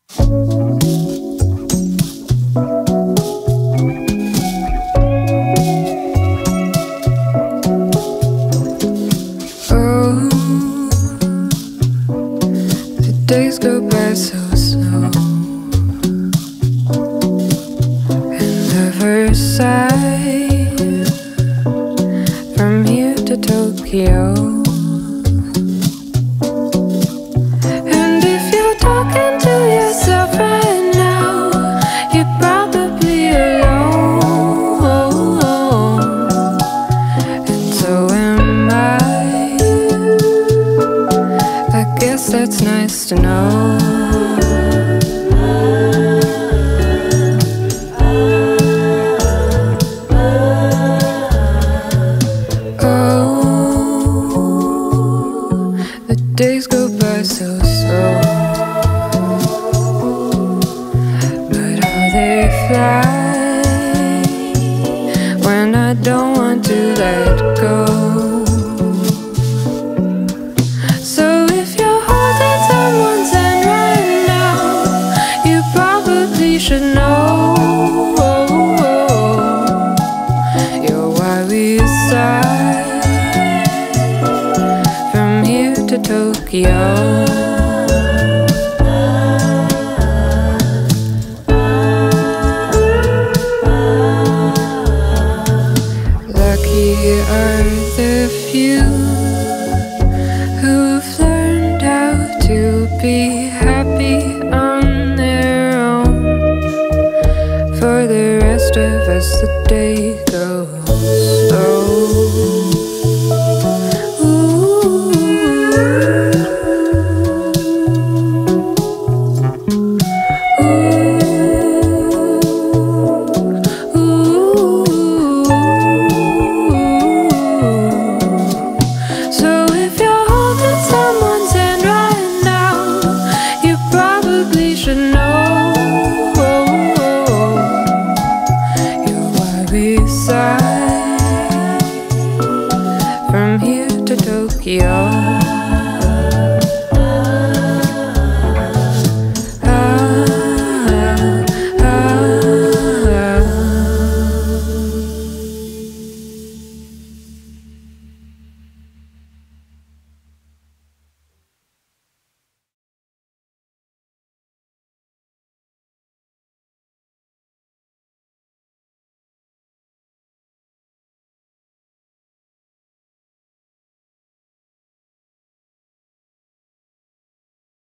Days go by so slow. And the first side from here to Tokyo. And if you're talking to yourself right now, you're probably alone. And so am I. I guess that's nice to know. Oh, the days go by so slow, but how they fly when I don't want to let go. Should know you're why we start from here to Tokyo. Lucky are the few who've learned how to be happy on their own. For the rest of us, the day goes slow.